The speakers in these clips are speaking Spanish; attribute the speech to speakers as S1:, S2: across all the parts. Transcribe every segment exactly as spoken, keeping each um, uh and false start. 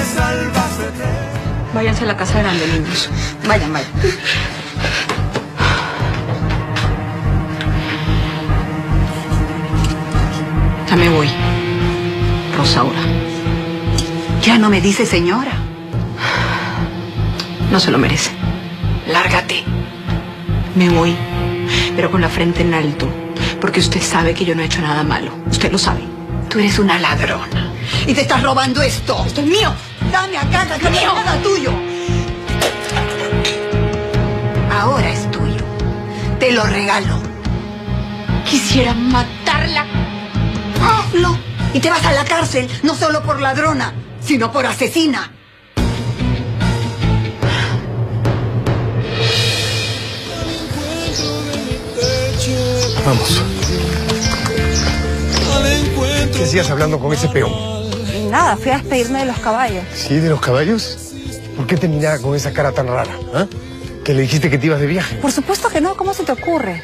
S1: Váyanse a la casa grande, niños. Vayan, vayan. Ya me voy, Rosaura.
S2: Ya no me dice señora.
S1: No se lo merece. Lárgate. Me voy, pero con la frente en alto, porque usted sabe que yo no he hecho nada malo. Usted lo sabe.
S2: Tú eres una ladrona. Y te estás robando esto.
S1: Esto es mío.
S2: Dame acá, que no es nada tuyo. Ahora es tuyo. Te lo regalo.
S1: Quisiera matarla.
S2: Hazlo. Y te vas a la cárcel, no solo por ladrona, sino por asesina.
S3: Vamos. ¿Qué hacías hablando con ese peón?
S4: Nada, fui a despedirme de los caballos.
S3: ¿Sí, de los caballos? ¿Por qué te miraba con esa cara tan rara? ¿Ah? ¿Que le dijiste que te ibas de viaje?
S4: Por supuesto que no, ¿cómo se te ocurre?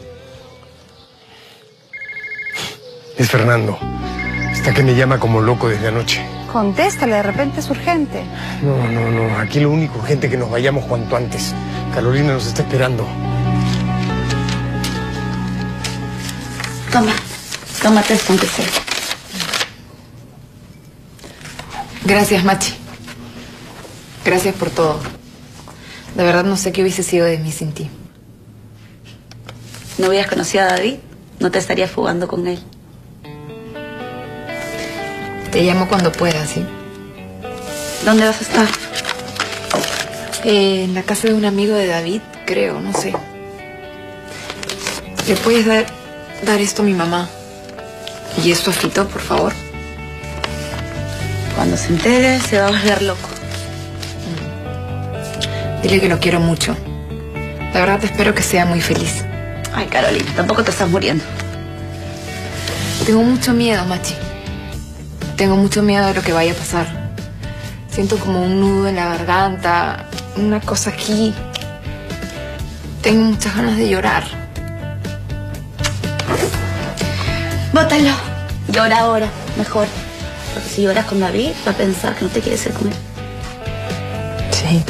S3: Es Fernando. Está que me llama como loco desde anoche.
S4: Contéstale, de repente es urgente.
S3: No, no, no. Aquí lo único urgente es que nos vayamos cuanto antes. Carolina nos está esperando.
S2: Toma, tómate esto aunque sea.
S5: Gracias, Machi. Gracias por todo. De verdad no sé qué hubiese sido de mí sin ti.
S6: ¿No hubieras conocido a David? No te estarías fugando con él.
S5: Te llamo cuando puedas, ¿sí?
S6: ¿Dónde vas a estar?
S5: Eh, en la casa de un amigo de David, creo, no sé. ¿Le puedes dar, dar esto a mi mamá? Y esto a Fito, por favor.
S6: Cuando se entere, se va a volver loco.
S5: Dile que lo quiero mucho. La verdad espero que sea muy feliz.
S6: Ay, Carolina, tampoco te estás muriendo.
S5: Tengo mucho miedo, Machi. Tengo mucho miedo de lo que vaya a pasar. Siento como un nudo en la garganta, una cosa aquí. Tengo muchas ganas de llorar.
S6: Bótalo. Llora ahora, mejor. Porque si lloras con David, va a pensar que no te quieres ir con él.
S5: Sí.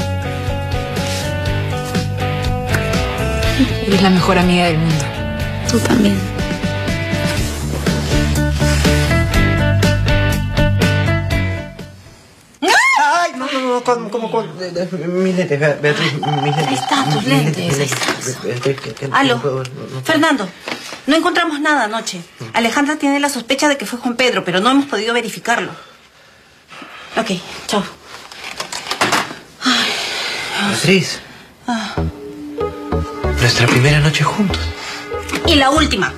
S5: Eres la mejor amiga del mundo.
S6: Tú también.
S7: Ay, no, no, no, como, como, como, mis lentes, Beatriz, mis lentes.
S6: Ahí está, tus lentes, ahí estás.
S7: Beatriz, que, que,
S6: Aló,
S7: no puedo, no, no.
S6: Fernando, no encontramos nada anoche. Alejandra tiene la sospecha de que fue Juan Pedro, pero no hemos podido verificarlo. Ok, chao.
S7: Beatriz,
S6: Ah.
S7: nuestra primera noche juntos.
S6: Y la última.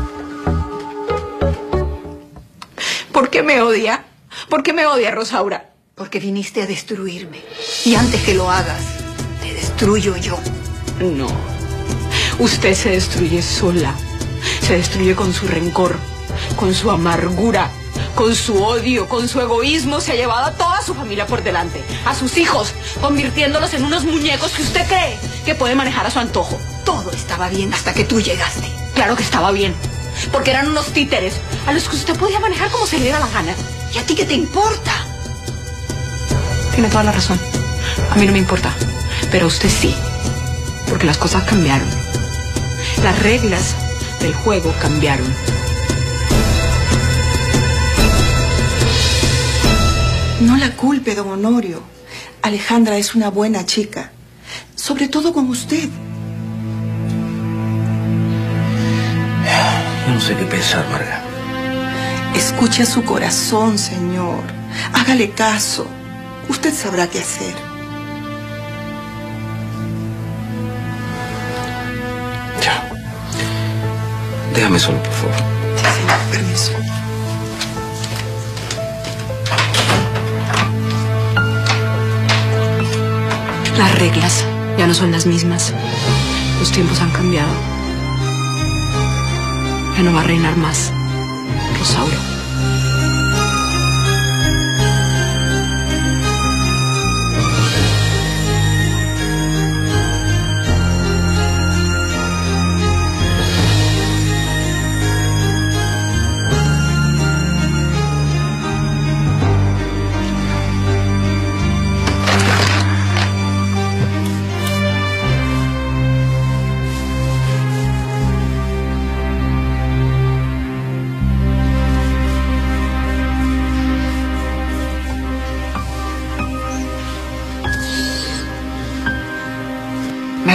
S1: ¿Por qué me odia? ¿Por qué me odia, Rosaura?
S2: Porque viniste a destruirme. Y antes que lo hagas, te destruyo yo.
S1: No. Usted se destruye sola. Se destruye con su rencor, con su amargura, con su odio, con su egoísmo. Se ha llevado a toda su familia por delante. A sus hijos, convirtiéndolos en unos muñecos que usted cree que puede manejar a su antojo.
S2: Todo estaba bien hasta que tú llegaste.
S1: Claro que estaba bien. Porque eran unos títeres a los que usted podía manejar como se le diera la gana.
S2: ¿Y a ti qué te importa?
S1: Tiene toda la razón. A mí no me importa. Pero a usted sí. Porque las cosas cambiaron. Las reglas del juego cambiaron.
S8: No la culpe, don Honorio. Alejandra es una buena chica. Sobre todo con usted.
S7: Yo no sé qué pensar, Marga.
S8: Escuche a su corazón, señor. Hágale caso. Usted sabrá qué hacer.
S7: Ya. Déjame solo, por favor.
S8: Sí, señor. Permiso.
S1: Las reglas ya no son las mismas. Los tiempos han cambiado. Ya no va a reinar más Rosaura.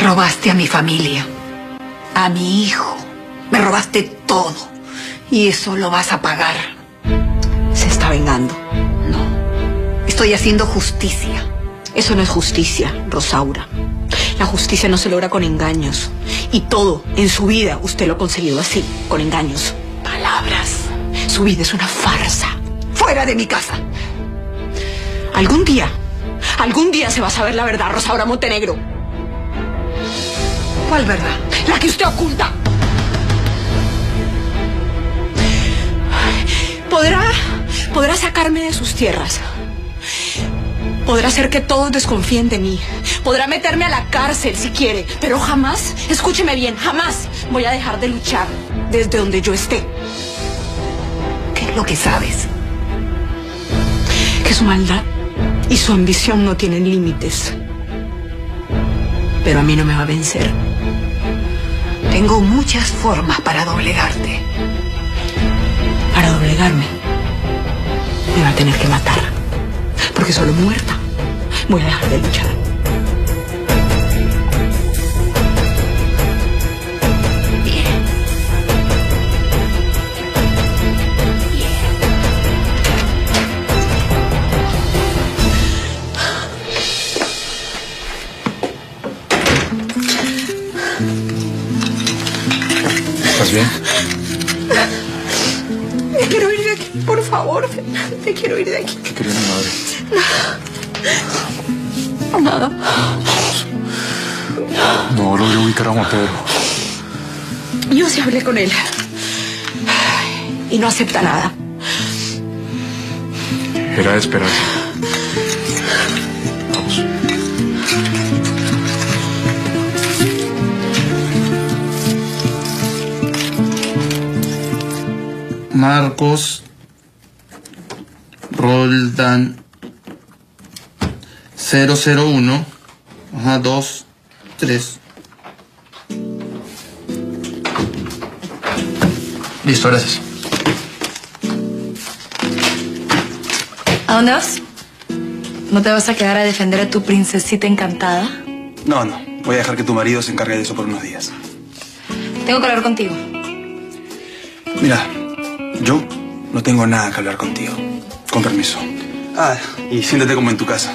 S2: robaste a mi familia, a mi hijo. Me robaste todo. Y eso lo vas a pagar.
S1: Se está vengando.
S2: No. Estoy haciendo justicia.
S1: Eso no es justicia, Rosaura. La justicia no se logra con engaños. Y todo en su vida usted lo ha conseguido así, con engaños. Palabras. Su vida es una farsa.
S2: ¡Fuera de mi casa!
S1: Algún día, algún día se va a saber la verdad, Rosaura Montenegro.
S2: ¿Cuál verdad?
S1: La que usted oculta. Podrá, podrá sacarme de sus tierras. Podrá hacer que todos desconfíen de mí. Podrá meterme a la cárcel si quiere. Pero jamás, escúcheme bien, jamás voy a dejar de luchar desde donde yo esté.
S2: ¿Qué es lo que sabes?
S1: Que su maldad y su ambición no tienen límites. Pero a mí no me va a vencer.
S2: Tengo muchas formas para doblegarte.
S1: Para doblegarme, me va a tener que matar. Porque solo muerta voy a dejar de luchar.
S2: Bien. Bien.
S9: ¿Estás bien?
S1: Me quiero ir de aquí, por favor. Me quiero ir de aquí.
S9: ¿Qué quería mi madre?
S1: Nada.
S9: No logré ubicar a Juan Pedro.
S1: Yo sí hablé con él. Y no acepta nada.
S9: Era de esperarse. Vamos.
S10: Marcos Roldán cero cero uno, ajá, dos, tres.
S7: Listo, gracias.
S5: ¿A dónde vas? ¿No te vas a quedar a defender a tu princesita encantada?
S11: No, no. Voy a dejar que tu marido se encargue de eso por unos días.
S5: Tengo que hablar contigo.
S11: Mira, yo no tengo nada que hablar contigo. Con permiso. Ah, y siéntate como en tu casa.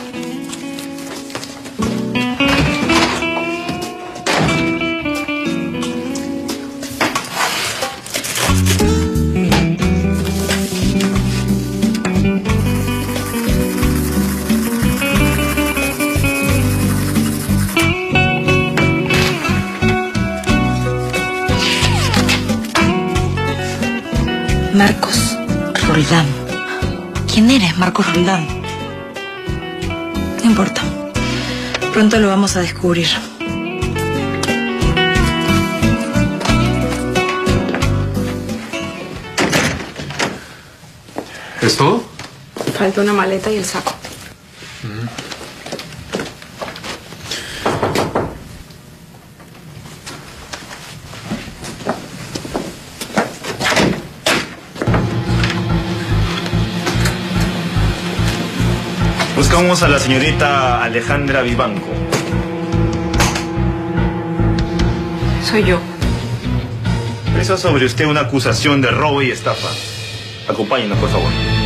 S6: Marcos Roldán. ¿Quién eres, Marcos Roldán?
S5: No importa. Pronto lo vamos a descubrir.
S9: ¿Es todo?
S1: Falta una maleta y el saco.
S12: Buscamos a la señorita Alejandra Vivanco.
S1: Soy yo.
S12: Pesa sobre usted una acusación de robo y estafa. Acompáñenos, por favor.